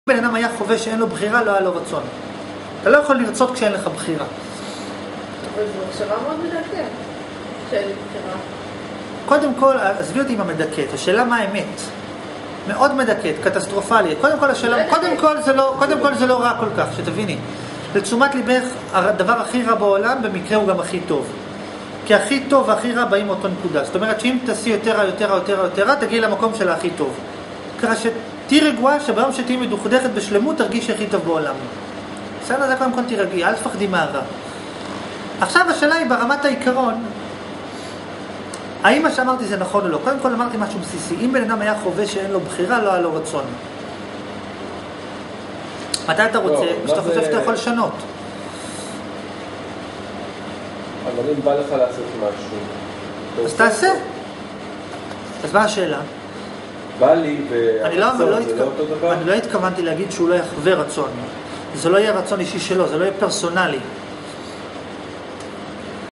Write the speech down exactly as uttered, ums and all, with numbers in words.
בן אדם היה חווה שאין לו בחירה, לא היה לו רצון. אתה לא יכול לרצות כשאין לך בחירה. אבל זו מחשבה מאוד מדכאת, שאין לי בחירה. קודם כל, עזבי אותי עם המדכאת, השאלה מה האמת. מאוד מדכאת, קטסטרופלי. קודם כל, השאלה, קודם כל זה לא, קודם כל זה לא רע כל כך, שתביני. לתשומת ליבך, הדבר הכי רע בעולם, במקרה הוא גם הכי טוב. כי הכי טוב והכי רע באים מאותו נקודה. זאת אומרת שאם תעשי יותר רע, יותר רע, יותר רע, יותר רע, תגיעי למקום של הכי טוב. ככה שתהי רגועה שביום שתהי מדוכדכת בשלמות, תרגישי הכי טוב בעולם. בסדר, זה קודם כל תירגעי, אל תפחדי מהרע. עכשיו השאלה היא ברמת העיקרון, האם מה שאמרתי זה נכון או לא? קודם כל אמרתי משהו בסיסי, אם בן אדם היה חווה שאין לו בחירה, לא היה לו רצון. מתי אתה רוצה? שאתה חושב שאתה יכול לשנות. אבל אם בא לך לעשות משהו... אז תעשה. אז מה השאלה? בא לי והרצון זה לא אותו דבר? אני לא התכוונתי להגיד שהוא לא יחווה רצון. זה לא יהיה רצון אישי שלו, זה לא יהיה פרסונלי.